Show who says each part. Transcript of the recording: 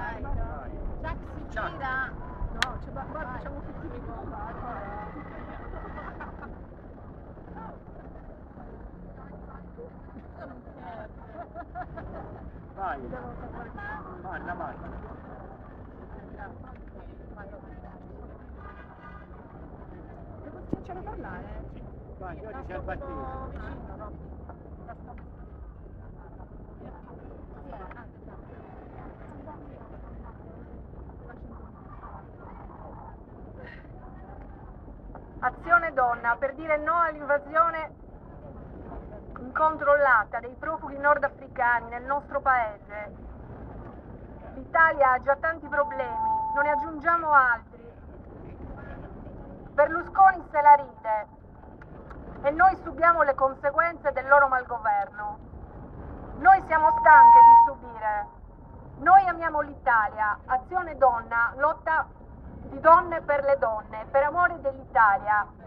Speaker 1: Chuck si gira.
Speaker 2: No, guarda, facciamo tutti di
Speaker 3: Vai, manna, manna.
Speaker 2: Devo cominciare a parlare?
Speaker 3: Vai, oggi c'è il battito.
Speaker 2: Vicino, no?
Speaker 4: Azione Donna per dire no all'invasione incontrollata dei profughi nordafricani nel nostro paese. L'Italia ha già tanti problemi, non ne aggiungiamo altri. Berlusconi se la ride e noi subiamo le conseguenze del loro malgoverno. Noi siamo stanche di subire. Noi amiamo l'Italia. Azione Donna, lotta di donne per le donne, per amore dell'Italia.